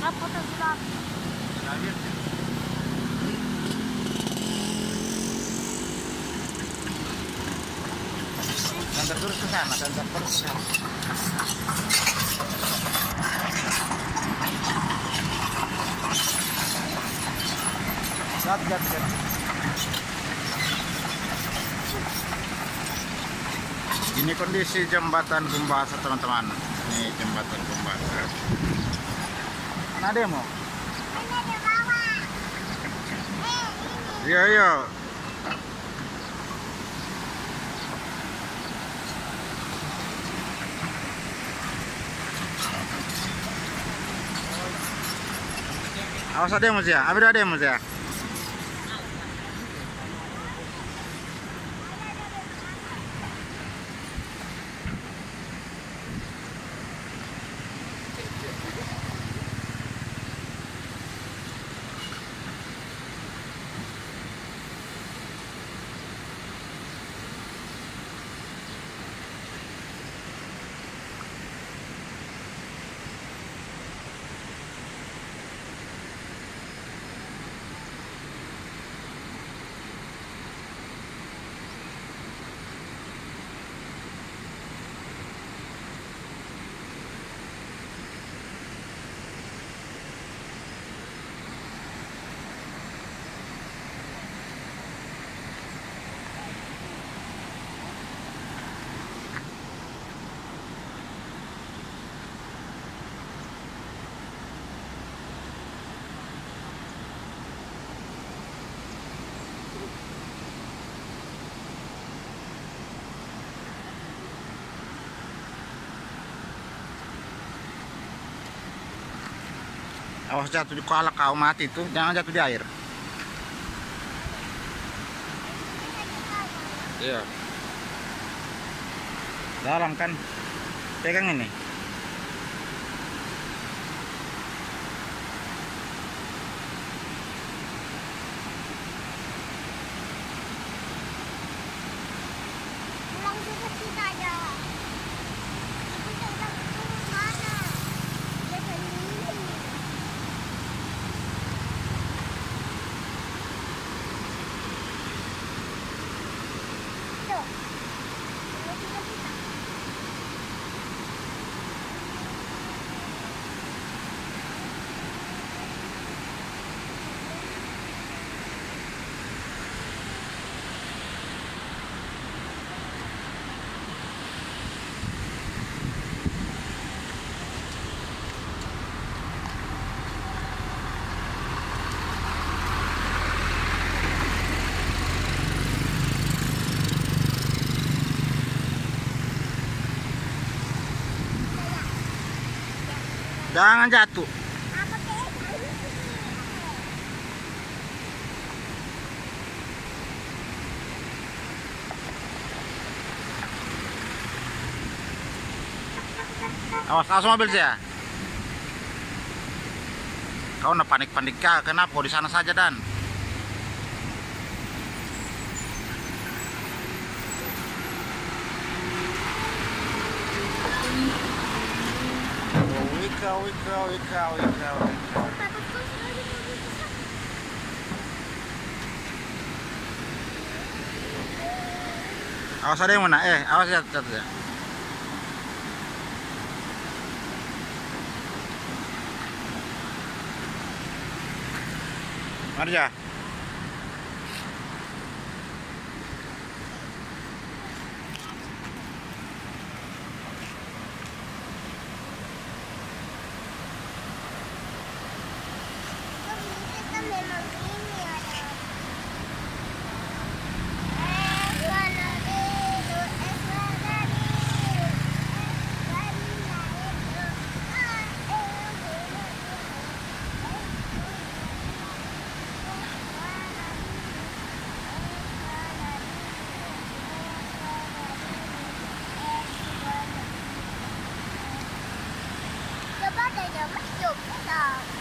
Apa tuh sudah? Dan terus ke sana, dan terus ke sana. Gat. Ini kondisi jembatan Gumbasa, teman-teman. Ini jembatan Gumbasa. Mana demo? Iya. Awas ada mas ya? Ada mas ya? Awas jatuh di koala, kau mati tuh, jangan jatuh di air. Iya. Dalam kan. Pegang ini. Jangan jatuh. Awas mobil saya. Kau nak panik-panik kah? Kenapa kau di sana saja dan? Wika. Awas ada yang mana? Awas ya. Mari ya. Coba tanya Mas, coba.